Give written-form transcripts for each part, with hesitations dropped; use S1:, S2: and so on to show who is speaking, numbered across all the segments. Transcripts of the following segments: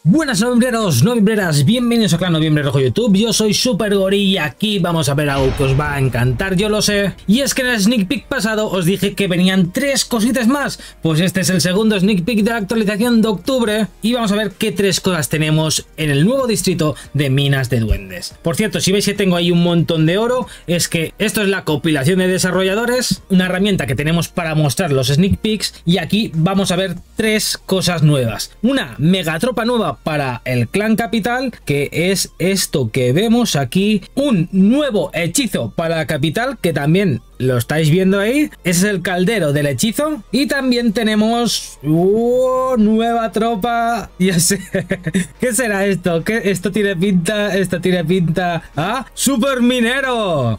S1: Buenas novembreros, novembreras, bienvenidos a Clan Noviembre Rojo YouTube. Yo soy Super Gori y aquí vamos a ver algo que os va a encantar, yo lo sé. Y es que en el sneak peek pasado os dije que venían tres cositas más. Pues este es el segundo sneak peek de la actualización de octubre y vamos a ver qué tres cosas tenemos en el nuevo distrito de minas de duendes. Por cierto, si veis que tengo ahí un montón de oro, es que esto es la compilación de desarrolladores, una herramienta que tenemos para mostrar los sneak peeks, y aquí vamos a ver tres cosas nuevas. Una megatropa nueva para el clan capital, que es esto que vemos aquí, un nuevo hechizo para la capital, que también lo estáis viendo ahí, ese es el caldero del hechizo, y también tenemos nueva tropa, ya sé, ¿qué será esto? ¿Qué? Esto tiene pinta a super minero.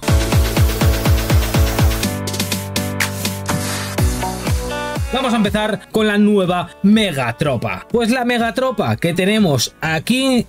S1: Vamos a empezar con la nueva megatropa. Pues la megatropa que tenemos aquí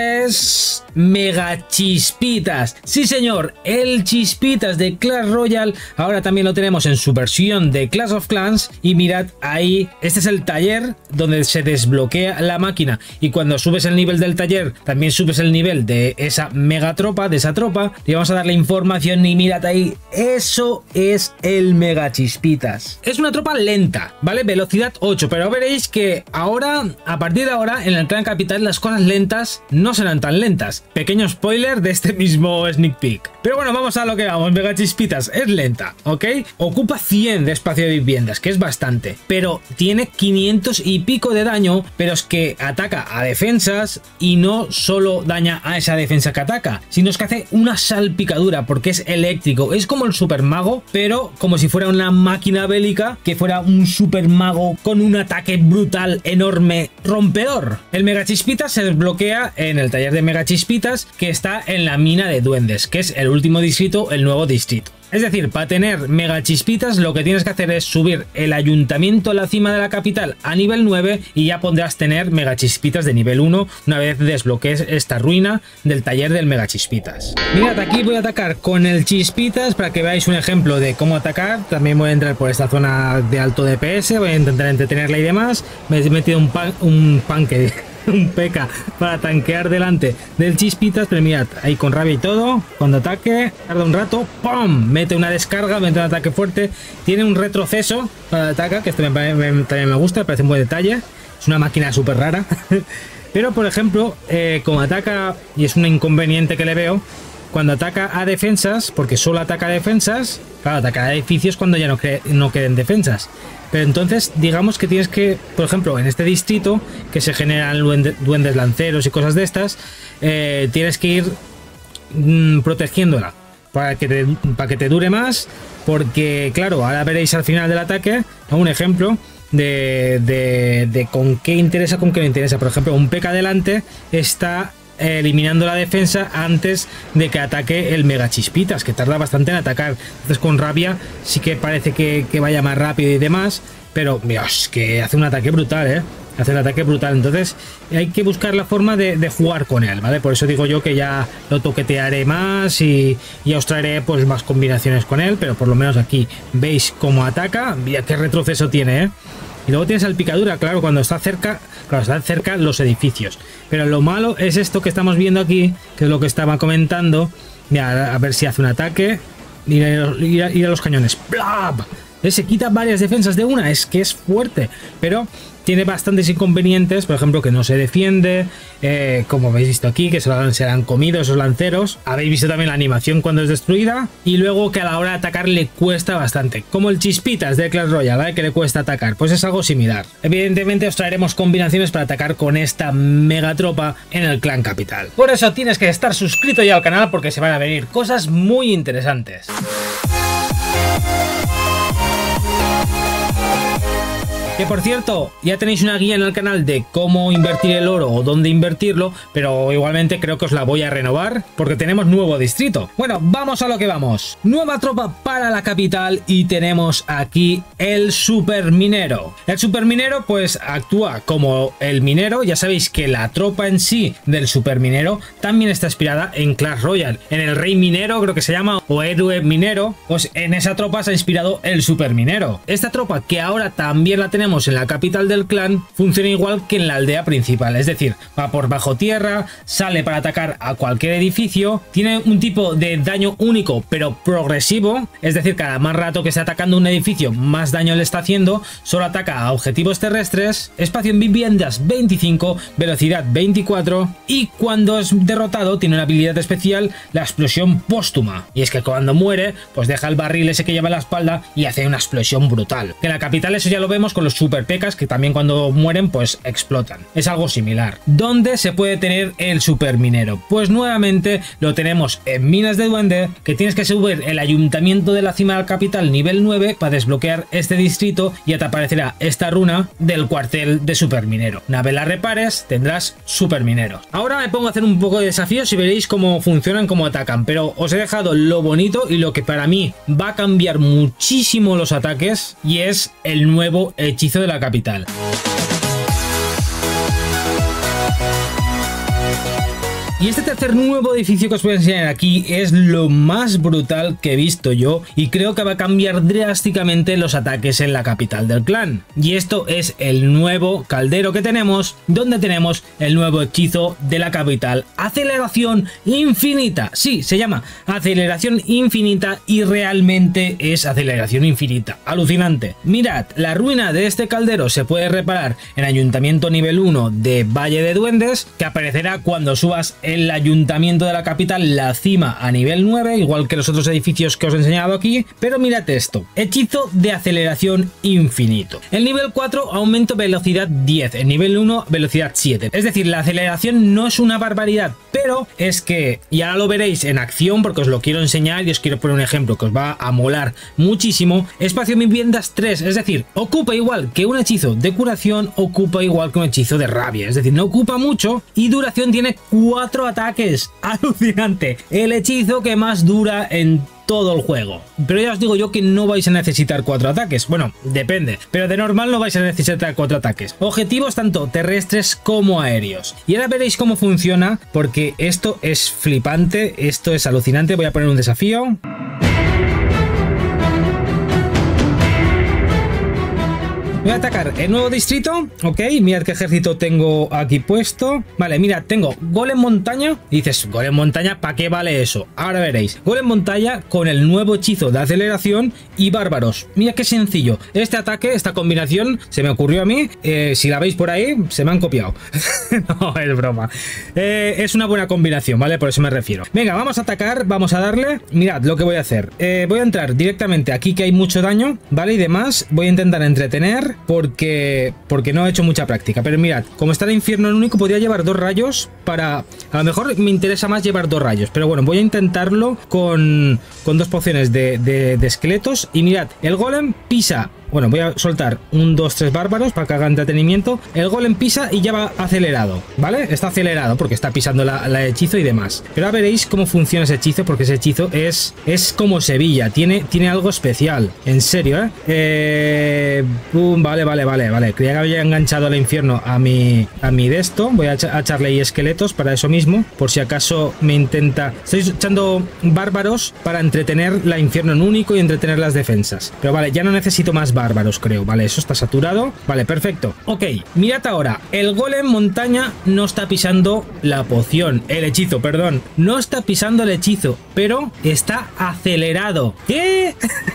S1: es Mega Chispitas. Sí señor, el Chispitas de Clash Royale ahora también lo tenemos en su versión de Clash of Clans. Y mirad ahí, este es el taller donde se desbloquea la máquina, y cuando subes el nivel del taller también subes el nivel de esa megatropa, de esa tropa. Y vamos a darle información y mirad ahí, eso es el Mega Chispitas. Es una tropa lenta, ¿vale? Velocidad 8, pero veréis que ahora, a partir de ahora, en el clan capital las cosas lentas no serán tan lentas. Pequeño spoiler de este mismo sneak peek. Pero bueno, vamos a lo que vamos. Mega Chispitas es lenta, ¿ok? Ocupa 100 de espacio de viviendas, que es bastante, pero tiene 500 y pico de daño, pero es que ataca a defensas y no solo daña a esa defensa que ataca, sino es que hace una salpicadura porque es eléctrico. Es como el super mago, pero como si fuera una máquina bélica, que fuera un super mago con un ataque brutal, enorme, rompedor. El Mega Chispitas se desbloquea en el taller de Mega Chispitas, que está en la mina de duendes, que es el último distrito, el nuevo distrito. Es decir, para tener Mega Chispitas lo que tienes que hacer es subir el ayuntamiento a la cima de la capital a nivel 9 y ya podrás tener Mega Chispitas de nivel 1 una vez desbloquees esta ruina del taller del Mega Chispitas. Mirad, aquí voy a atacar con el Chispitas para que veáis un ejemplo de cómo atacar. También voy a entrar por esta zona de alto DPS, voy a intentar entretenerla y demás. Me he metido un P.K. para tanquear delante del Chispitas, pero mirad, ahí con rabia y todo, cuando ataque, tarda un rato, ¡pum! Mete una descarga, mete un ataque fuerte, tiene un retroceso para atacar, que esto también me gusta, me parece un buen detalle, es una máquina súper rara. Pero por ejemplo, como ataca, y es un inconveniente que le veo, cuando ataca a defensas, porque solo ataca a defensas, claro, ataca a edificios cuando ya no queden defensas. Pero entonces, digamos que tienes que, por ejemplo, en este distrito, que se generan duendes lanceros y cosas de estas, tienes que ir protegiéndola para que te dure más, porque, claro, ahora veréis al final del ataque un ejemplo de con qué interesa, con qué no interesa. Por ejemplo, un P.K. adelante está eliminando la defensa antes de que ataque el Mega Chispitas, que tarda bastante en atacar. Entonces con rabia sí que parece que vaya más rápido y demás, pero Dios, que hace un ataque brutal, hace un ataque brutal. Entonces hay que buscar la forma de jugar con él, ¿vale? Por eso digo yo que ya lo toquetearé más y ya os traeré pues más combinaciones con él, pero por lo menos aquí veis cómo ataca. Mira qué retroceso tiene, Y luego tienes salpicadura, claro, cuando está cerca, los edificios. Pero lo malo es esto que estamos viendo aquí, que es lo que estaba comentando. Mira, a ver si hace un ataque. Ir a los cañones. ¡Blab! Se quita varias defensas de una, es que es fuerte, pero tiene bastantes inconvenientes, por ejemplo que no se defiende, como habéis visto aquí, que se lo han comido esos lanceros. Habéis visto también la animación cuando es destruida, y luego que a la hora de atacar le cuesta bastante, como el Chispitas de Clash Royale, que le cuesta atacar, pues es algo similar. Evidentemente os traeremos combinaciones para atacar con esta megatropa en el clan capital. Por eso tienes que estar suscrito ya al canal, porque se van a venir cosas muy interesantes. Que por cierto, ya tenéis una guía en el canal de cómo invertir el oro o dónde invertirlo, pero igualmente creo que os la voy a renovar porque tenemos nuevo distrito. Bueno, vamos a lo que vamos. Nueva tropa para la capital y tenemos aquí el super minero. El super minero pues actúa como el minero. Ya sabéis que la tropa en sí del super minero también está inspirada en Clash Royale. En el rey minero creo que se llama, o héroe minero, pues en esa tropa se ha inspirado el super minero. Esta tropa que ahora también la tenemos tenemos en la capital del clan funciona igual que en la aldea principal, es decir, va por bajo tierra, sale para atacar a cualquier edificio, tiene un tipo de daño único pero progresivo, es decir, cada más rato que esté atacando un edificio más daño le está haciendo, solo ataca a objetivos terrestres, espacio en viviendas 25, velocidad 24 y cuando es derrotado tiene una habilidad especial, la explosión póstuma, y es que cuando muere pues deja el barril ese que lleva en la espalda y hace una explosión brutal. En la capital eso ya lo vemos con los super pecas que también cuando mueren pues explotan, es algo similar. ¿Dónde se puede tener el super minero? Pues nuevamente lo tenemos en Minas de Duende, que tienes que subir el ayuntamiento de la cima de la capital nivel 9 para desbloquear este distrito y ya te aparecerá esta runa del cuartel de super minero. Una vez la repares tendrás super minero. Ahora me pongo a hacer un poco de desafíos y veréis cómo funcionan, cómo atacan, pero os he dejado lo bonito y lo que para mí va a cambiar muchísimo los ataques y es el nuevo hechizo de la capital. Y este tercer nuevo edificio que os voy a enseñar aquí es lo más brutal que he visto yo y creo que va a cambiar drásticamente los ataques en la capital del clan. Y esto es el nuevo caldero que tenemos, donde tenemos el nuevo hechizo de la capital. Aceleración infinita. Sí, se llama aceleración infinita y realmente es aceleración infinita. Alucinante. Mirad, la ruina de este caldero se puede reparar en ayuntamiento nivel 1 de Valle de Duendes, que aparecerá cuando subas el ayuntamiento de la capital, la cima a nivel 9, igual que los otros edificios que os he enseñado aquí, pero mirad esto, hechizo de aceleración infinito. El nivel 4 aumento velocidad 10, el nivel 1 velocidad 7, es decir, la aceleración no es una barbaridad, pero es que, y ahora lo veréis en acción porque os lo quiero enseñar y os quiero poner un ejemplo que os va a molar muchísimo, espacio en viviendas 3, es decir, ocupa igual que un hechizo de curación, ocupa igual que un hechizo de rabia, es decir, no ocupa mucho y duración tiene 4 ataques. Alucinante. El hechizo que más dura en todo el juego. Pero ya os digo yo que no vais a necesitar 4 ataques. Bueno, depende. Pero de normal no vais a necesitar 4 ataques. Objetivos tanto terrestres como aéreos. Y ahora veréis cómo funciona porque esto es flipante. Esto es alucinante. Voy a poner un desafío. Voy a atacar el nuevo distrito, ok, mirad qué ejército tengo aquí puesto. Vale, mirad, tengo golem montaña. Y dices, golem montaña, ¿para qué vale eso? Ahora veréis, golem montaña con el nuevo hechizo de aceleración y bárbaros. Mira qué sencillo, este ataque, esta combinación, se me ocurrió a mí. Si la veis por ahí, se me han copiado. No, es broma. Es una buena combinación, ¿vale? Por eso me refiero. Venga, vamos a atacar, vamos a darle. Mirad lo que voy a hacer. Voy a entrar directamente aquí que hay mucho daño, ¿vale? Y demás, voy a intentar entretener porque no he hecho mucha práctica. Pero mirad, como está el infierno en único, podría llevar 2 rayos para... A lo mejor me interesa más llevar 2 rayos, pero bueno, voy a intentarlo con 2 pociones de esqueletos. Y mirad, el golem pisa... Bueno, voy a soltar 1, 2, 3 bárbaros para que haga entretenimiento. El golem pisa y ya va acelerado, ¿vale? Está acelerado porque está pisando la hechizo y demás. Pero ahora veréis cómo funciona ese hechizo, porque ese hechizo es como Sevilla. Tiene algo especial. En serio, ¿eh? Vale. Creía que había enganchado al infierno a mi de esto. Voy a echarle ahí esqueletos para eso mismo. Por si acaso me intenta... Estoy echando bárbaros para entretener la infierno en único y entretener las defensas. Pero vale, ya no necesito más bárbaros, creo. Vale, eso está saturado. Vale, perfecto. Ok, mirad ahora. El golem montaña no está pisando la poción. El hechizo, perdón. No está pisando el hechizo, pero está acelerado. ¿Qué?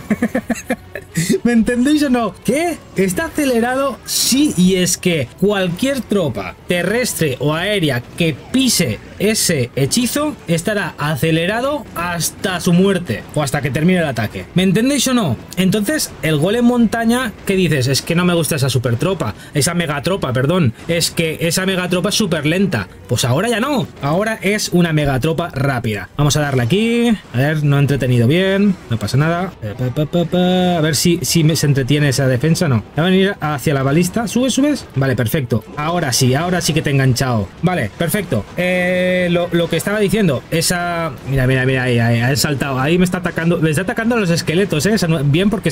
S1: ¿Me entendéis o no? ¿Qué? ¿Está acelerado? Sí, y es que cualquier tropa terrestre o aérea que pise ese hechizo estará acelerado hasta su muerte o hasta que termine el ataque. ¿Me entendéis o no? Entonces, el golem montaña, ¿qué dices? Es que no me gusta esa super tropa, esa megatropa, perdón. Es que esa megatropa es súper lenta. Pues ahora ya no. Ahora es una megatropa rápida. Vamos a darle aquí. A ver, no he entretenido bien. No pasa nada. A ver si se entretiene esa defensa. No. Va a venir hacia la balista. ¿Subes? Vale, perfecto. Ahora sí que te he enganchado. Vale, perfecto. Lo que estaba diciendo, esa... Mira, ahí he saltado. Ahí me está atacando a los esqueletos, ¿eh? Bien, porque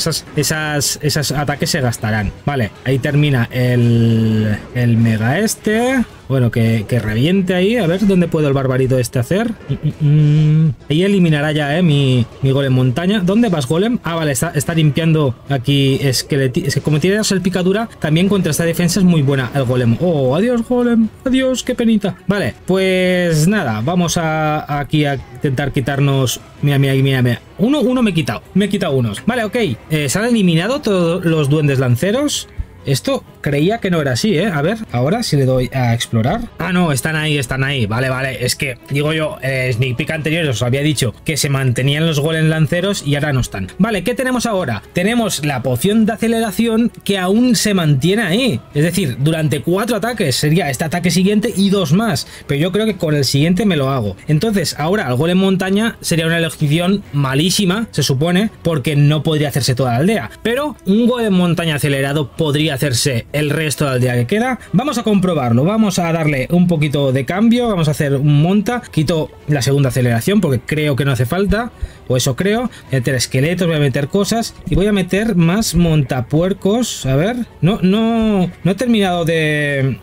S1: esos ataques se gastarán. Vale, ahí termina el mega este. Bueno, que reviente ahí. A ver dónde puedo el barbarito este hacer. Ahí eliminará ya, mi golem montaña. ¿Dónde vas, golem? Ah, vale, está limpiando aquí esqueleto. Es que como tienes el picadura, también contra esta defensa es muy buena el golem. Oh, adiós, golem. Adiós, qué penita. Vale, pues nada, vamos aquí a intentar quitarnos... Mira. Uno me he quitado. Me he quitado unos. Vale, ok. Se han eliminado todos los duendes lanceros. Esto creía que no era así, ¿eh? A ver, ahora si le doy a explorar. Ah, no, están ahí. Vale. Es que, digo yo, sneak peek anterior os había dicho que se mantenían los golems lanceros y ahora no están. Vale, ¿qué tenemos ahora? Tenemos la poción de aceleración que aún se mantiene ahí. Es decir, durante 4 ataques sería este ataque siguiente y 2 más. Pero yo creo que con el siguiente me lo hago. Entonces, ahora el golem montaña sería una elección malísima, se supone, porque no podría hacerse toda la aldea. Pero un golem montaña acelerado podría hacerse el resto de la aldea que queda. Vamos a comprobarlo, vamos a darle un poquito de cambio, vamos a hacer un monta, quito la segunda aceleración porque creo que no hace falta, o eso creo. Voy a meter esqueletos, voy a meter cosas y voy a meter más montapuercos. A ver, no he terminado de...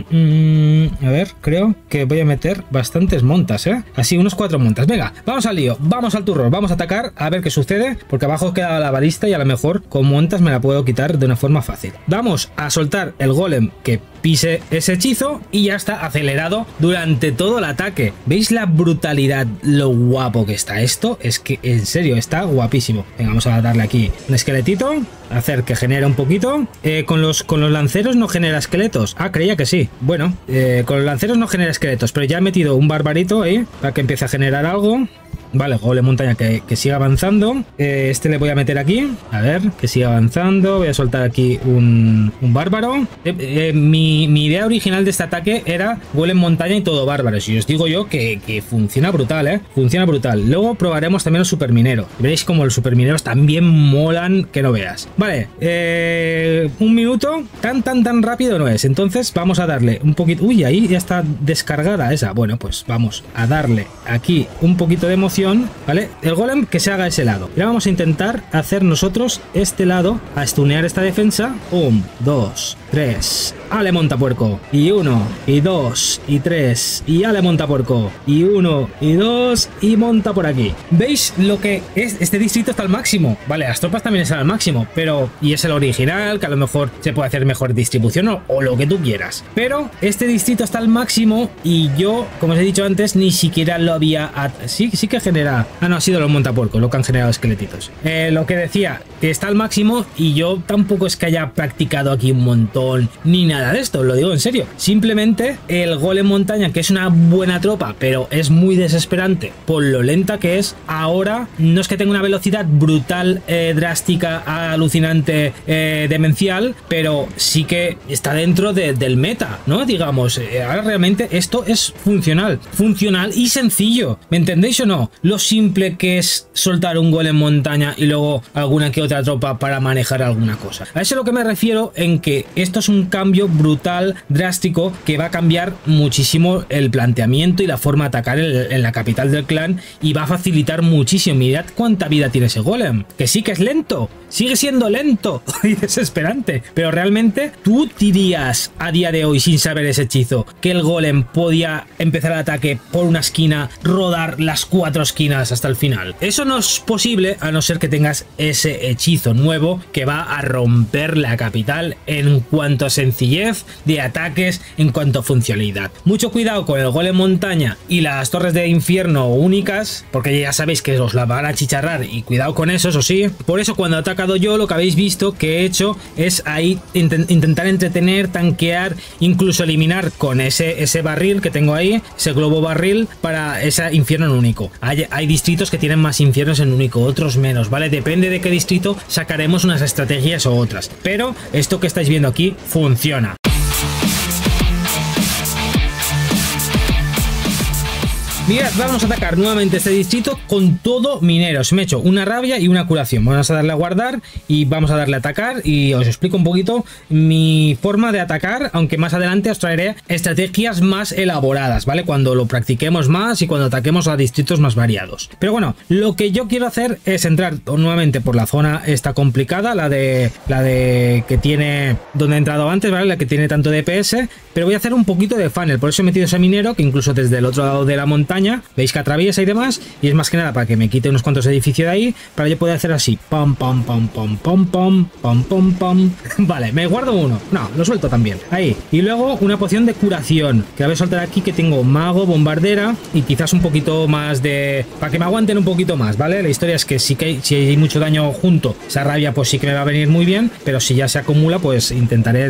S1: a ver, creo que voy a meter bastantes montas, así unos 4 montas. Venga, vamos al lío, vamos al turrón, vamos a atacar a ver qué sucede, porque abajo queda la balista y a lo mejor con montas me la puedo quitar de una forma fácil. Vamos a soltar el golem que pise ese hechizo y ya está acelerado durante todo el ataque. ¿Veis la brutalidad, lo guapo que está esto? Es que en serio está guapísimo. Venga, vamos a darle aquí un esqueletito, hacer que genere un poquito. Con los lanceros no genera esqueletos. Ah, creía que sí. Bueno, con los lanceros no genera esqueletos, pero ya he metido un barbarito ahí para que empiece a generar algo. Vale, golem montaña que siga avanzando. Este le voy a meter aquí. A ver, que siga avanzando. Voy a soltar aquí un bárbaro. Mi idea original de este ataque era golem montaña y todo bárbaro. Y os digo yo que funciona brutal, funciona brutal. Luego probaremos también los supermineros. Veréis como los supermineros también molan que no veas. Vale, un minuto. Tan rápido no es. Entonces vamos a darle un poquito. Uy, ahí ya está descargada esa. Bueno, pues vamos a darle aquí un poquito de emoción. ¿Vale? El golem que se haga ese lado. Y ahora vamos a intentar hacer nosotros este lado, a stunear esta defensa. 1, 2, 3. Ale montapuerco. Y 1, y 2, y 3. Y ale montapuerco. Y 1, y 2. Y monta por aquí. ¿Veis lo que es? Este distrito está al máximo. Vale, las tropas también están al máximo. Pero, y es el original, que a lo mejor se puede hacer mejor distribución o lo que tú quieras. Pero este distrito está al máximo y yo, como os he dicho antes, ni siquiera lo había... Sí que genera... Ah, no, ha sido los montapuercos lo que han generado esqueletitos. Lo que decía, que está al máximo y yo tampoco es que haya practicado aquí un montón ni nada de esto, lo digo en serio. Simplemente el golem montaña, que es una buena tropa, pero es muy desesperante por lo lenta que es, ahora no es que tenga una velocidad brutal, drástica, alucinante, demencial, pero sí que está dentro del meta, ¿no? Digamos, ahora realmente esto es funcional y sencillo, ¿me entendéis o no? Lo simple que es soltar un golem montaña y luego alguna que otra tropa para manejar alguna cosa. A eso es lo que me refiero, en que esto es un cambio brutal, drástico, que va a cambiar muchísimo el planteamiento y la forma de atacar en la capital del clan, y va a facilitar muchísimo. Mirad cuánta vida tiene ese golem, que sí que es lento, sigue siendo lento y desesperante, pero realmente tú dirías a día de hoy, sin saber ese hechizo, que el golem podía empezar el ataque por una esquina, rodar las 4 esquinas hasta el final. Eso no es posible a no ser que tengas ese hechizo nuevo que va a romper la capital en cuanto a sencillez de ataques, en cuanto a funcionalidad. Mucho cuidado con el golem montaña y las torres de infierno únicas, porque ya sabéis que os la van a chicharrar, y cuidado con eso sí. Por eso cuando he atacado yo, lo que habéis visto que he hecho es ahí intentar entretener, tanquear, incluso eliminar con ese barril que tengo ahí, ese globo barril, para ese infierno único. Hay distritos que tienen más infiernos en único, otros menos, ¿vale? Depende de qué distrito sacaremos unas estrategias o otras, pero esto que estáis viendo aquí funciona. Mirad, vamos a atacar nuevamente este distrito con todo mineros. Me he hecho una rabia y una curación. Vamos a darle a guardar y vamos a darle a atacar. Y os explico un poquito mi forma de atacar, aunque más adelante os traeré estrategias más elaboradas, ¿vale? Cuando lo practiquemos más y cuando ataquemos a distritos más variados. Pero bueno, lo que yo quiero hacer es entrar nuevamente por la zona esta complicada, la de que tiene donde he entrado antes, ¿vale? La que tiene tanto DPS, pero voy a hacer un poquito de funnel. Por eso he metido ese minero que incluso desde el otro lado de la montaña, veis que atraviesa y demás, y es más que nada para que me quite unos cuantos edificios de ahí, para yo poder hacer así, pam, pam, pam, pam, pam, pam, pam, pam, pam. Vale, me guardo uno, no, lo suelto también, ahí, y luego una poción de curación, que la voy a soltar aquí, que tengo mago, bombardera, y quizás un poquito más de, para que me aguanten un poquito más, ¿vale? La historia es que sí que si hay mucho daño junto, esa rabia pues sí que me va a venir muy bien, pero si ya se acumula, pues intentaré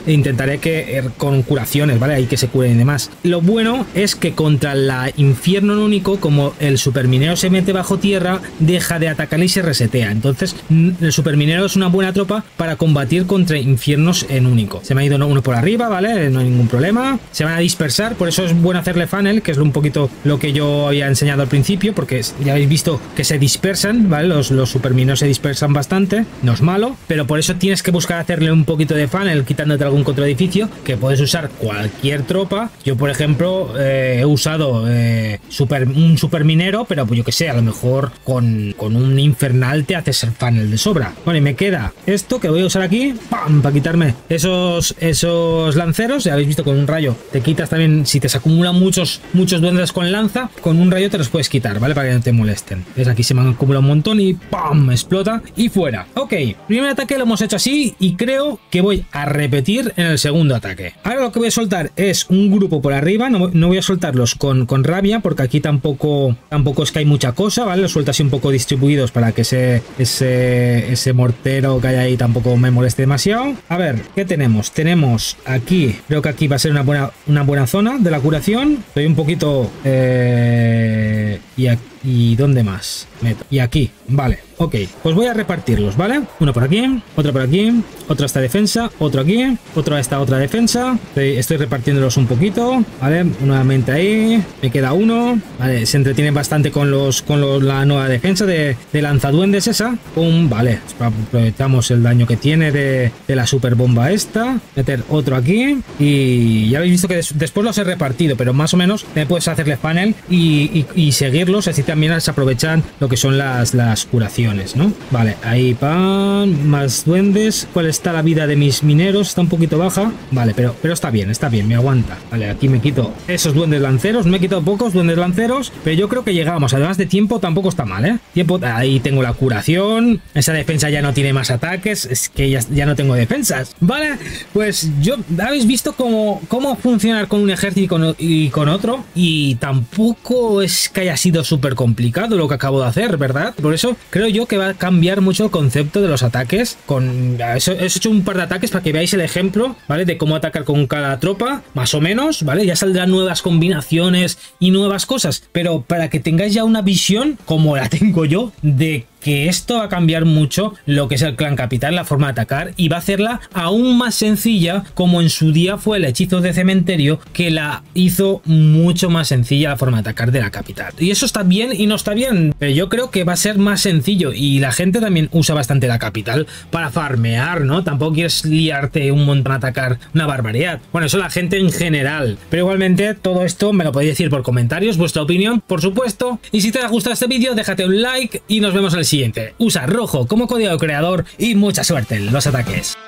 S1: que con curaciones, ¿vale? Ahí que se curen y demás. Lo bueno es que contra la infierno en único, como el superminero se mete bajo tierra, deja de atacar y se resetea. Entonces el superminero es una buena tropa para combatir contra infiernos en único. Se me ha ido uno por arriba, ¿vale? No hay ningún problema. Se van a dispersar, por eso es bueno hacerle funnel, que es un poquito lo que yo había enseñado al principio, porque ya habéis visto que se dispersan, ¿vale? Los supermineros se dispersan bastante, no es malo, pero por eso tienes que buscar hacerle un poquito de funnel, quitándote algún contraedificio, que puedes usar cualquier tropa. Yo, por ejemplo, he usado un superminero, pero pues yo que sé, a lo mejor con un infernal te haces el funnel de sobra. Bueno, y me queda esto que voy a usar aquí, ¡pam!, para quitarme esos lanceros. Ya habéis visto, con un rayo te quitas también, si te se acumulan muchos duendes con lanza, con un rayo te los puedes quitar, ¿vale? Para que no te molesten. ¿Ves? Aquí se me han acumulado un montón y ¡pam!, explota y fuera. Ok, primer ataque lo hemos hecho así y creo que voy a repetir en el segundo ataque. Ahora lo que voy a soltar es un grupo por arriba, no voy a soltarlos con rabia, porque aquí tampoco es que hay mucha cosa, ¿vale? Los suelto así un poco distribuidos para que ese mortero que hay ahí tampoco me moleste demasiado. A ver, ¿qué tenemos? Tenemos aquí, creo que aquí va a ser una buena zona de la curación. Estoy un poquito... ¿Y dónde más? Meto. Y aquí, vale, ok. Pues voy a repartirlos, ¿vale? Uno por aquí, otro por aquí, otro a esta defensa, otro aquí, otro a esta otra defensa. Estoy repartiéndolos un poquito, ¿vale? Nuevamente ahí, me queda uno, ¿vale? Se entretienen bastante con la nueva defensa de lanzaduendes esa. Pum, vale. Aprovechamos el daño que tiene de la super bomba esta. Meter otro aquí. Y ya habéis visto que después los he repartido, pero más o menos me puedes hacerle funnel y seguirlos, así también se aprovechan lo que son las curaciones, ¿no? Vale, ahí pan, más duendes. ¿Cuál está la vida de mis mineros? Está un poquito baja. Vale, pero está bien, me aguanta. Vale, aquí me quito esos duendes lanceros. Me he quitado pocos duendes lanceros, pero yo creo que llegamos. Además de tiempo tampoco está mal, ¿eh? Tiempo, ahí tengo la curación. Esa defensa ya no tiene más ataques. Es que ya no tengo defensas. Vale, pues yo habéis visto cómo funcionar con un ejército y con otro. Y tampoco es que haya sido súper complicado lo que acabo de hacer, ¿verdad? Por eso creo yo que va a cambiar mucho el concepto de los ataques. He hecho un par de ataques para que veáis el ejemplo, ¿vale? De cómo atacar con cada tropa, más o menos, ¿vale? Ya saldrán nuevas combinaciones y nuevas cosas, pero para que tengáis ya una visión, como la tengo yo, de que esto va a cambiar mucho lo que es el clan capital, la forma de atacar, y va a hacerla aún más sencilla, como en su día fue el hechizo de cementerio, que la hizo mucho más sencilla la forma de atacar de la capital. Y eso está bien y no está bien, pero yo creo que va a ser más sencillo, y la gente también usa bastante la capital para farmear, ¿no? Tampoco quieres liarte un montón a atacar una barbaridad. Bueno, eso la gente en general, pero igualmente todo esto me lo podéis decir por comentarios, vuestra opinión, por supuesto, y si te ha gustado este vídeo, déjate un like y nos vemos en el siguiente. Usa rojo como código creador y mucha suerte en los ataques.